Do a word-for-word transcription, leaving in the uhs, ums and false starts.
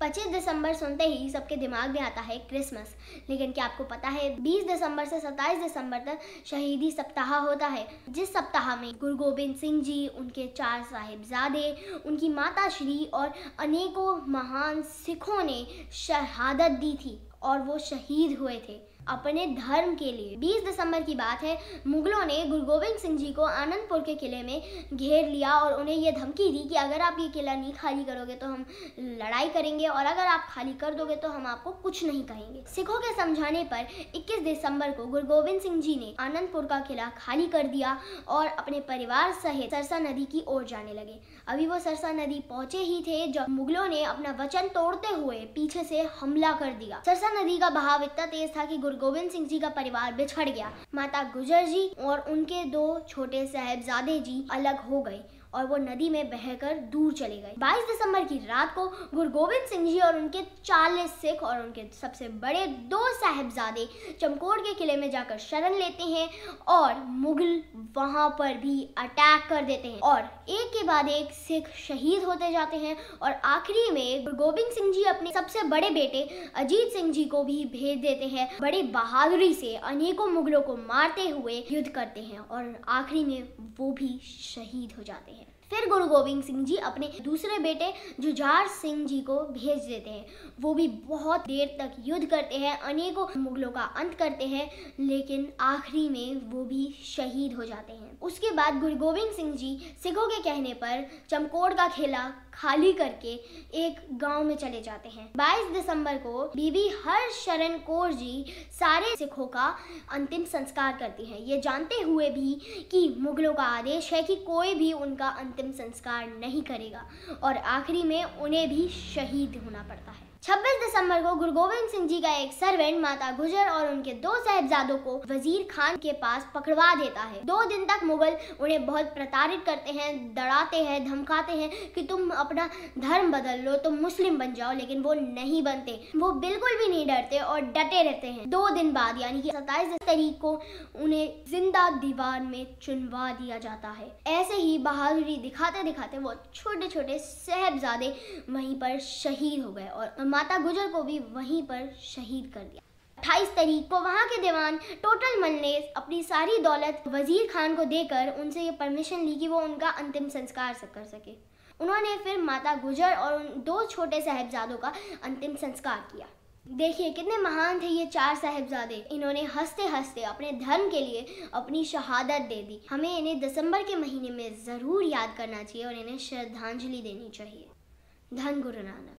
पच्चीस दिसंबर सुनते ही सबके दिमाग में आता है क्रिसमस। लेकिन क्या आपको पता है बीस दिसंबर से सत्ताईस दिसंबर तक शहीदी सप्ताह होता है, जिस सप्ताह में गुरु गोविंद सिंह जी, उनके चार साहिबजादे, उनकी माता श्री और अनेकों महान सिखों ने शहादत दी थी और वो शहीद हुए थे अपने धर्म के लिए। बीस दिसंबर की बात है, मुगलों ने गुरु गोविंद सिंह जी को आनंदपुर के किले में घेर लिया और उन्हें यह धमकी दी कि अगर आप ये किला नहीं खाली करोगे तो हम लड़ाई करेंगे और अगर आप खाली कर दोगे तो हम आपको कुछ नहीं कहेंगे। सिखों के समझाने पर इक्कीस दिसंबर को गुरु गोविंद सिंह जी ने आनंदपुर का किला खाली कर दिया और अपने परिवार सहित सरसा नदी की ओर जाने लगे। अभी वो सरसा नदी पहुंचे ही थे जब मुगलों ने अपना वचन तोड़ते हुए पीछे से हमला कर दिया। सरसा नदी का बहाव इतना तेज था कि गुरु गोविंद सिंह जी का परिवार बिछड़ गया। माता गुजर जी और उनके दो छोटे साहिबजादे जी अलग हो गए और वो नदी में बहकर दूर चले गए। बाईस दिसंबर की रात को गुरु गोविंद सिंह जी और उनके चालीस सिख और उनके सबसे बड़े दो साहिबजादे चमकौर के किले में जाकर शरण लेते हैं और मुगल वहां पर भी अटैक कर देते हैं और एक के बाद एक सिख शहीद होते जाते हैं और आखिरी में गुरु गोविंद सिंह जी अपने सबसे बड़े बेटे अजीत सिंह जी को भी भेज देते हैं। बड़ी बहादुरी से अनेकों मुगलों को मारते हुए युद्ध करते हैं और आखिरी में वो भी शहीद हो जाते हैं। फिर गुरु गोविंद सिंह जी अपने दूसरे बेटे जुझार सिंह जी को भेज देते हैं। वो भी बहुत देर तक युद्ध करते हैं, अनेकों मुगलों का अंत करते हैं, लेकिन आखिरी में वो भी शहीद हो जाते हैं। उसके बाद गुरु गोविंद सिंह जी सिखों के कहने पर चमकौर का किला खाली करके एक गांव में चले जाते हैं। बाईस दिसंबर को बीबी हरशरण कौर जी सारे सिखों का अंतिम संस्कार करती हैं, ये जानते हुए भी कि मुगलों का आदेश है कि कोई भी उनका अंतिम संस्कार नहीं करेगा और आखिरी में उन्हें भी शहीद होना पड़ता है। छब्बीस दिसंबर को गुरु गोविंद सिंह जी का एक सर्वेंट माता गुजर और उनके दो साहिबजादों को वजीर खान के पास पकड़वा देता है। दो दिन तक मुगल उन्हें बहुत प्रताड़ित करते हैं, डराते हैं, धमकाते हैं कि तुम अपना धर्म बदल लो, तुम मुस्लिम बन जाओ, लेकिन वो नहीं बनते। वो बिल्कुल भी नहीं डरते और डटे रहते हैं। दो दिन बाद यानी कि सत्ताईस तारीख को उन्हें जिंदा दीवार में चुनवा दिया जाता है। ऐसे ही बहादुरी दिखाते दिखाते वो छोटे छोटे साहिबजादे वहीं पर शहीद हो गए और माता गुजर को भी वहीं पर शहीद कर दिया। अट्ठाईस तारीख को वहां के दीवान टोटलमल ने अपनी सारी दौलत वजीर खान को देकर उनसे ये परमिशन ली कि वो उनका अंतिम संस्कार कर सके। उन्होंने फिर माता गुजर और उन दो छोटे साहिबजादों का अंतिम संस्कार किया। देखिए कितने महान थे ये चार साहिबजादे। इन्होंने हंसते हंसते अपने धर्म के लिए अपनी शहादत दे दी। हमें इन्हें दिसंबर के महीने में ज़रूर याद करना चाहिए और इन्हें श्रद्धांजलि देनी चाहिए। धन गुरु नानक।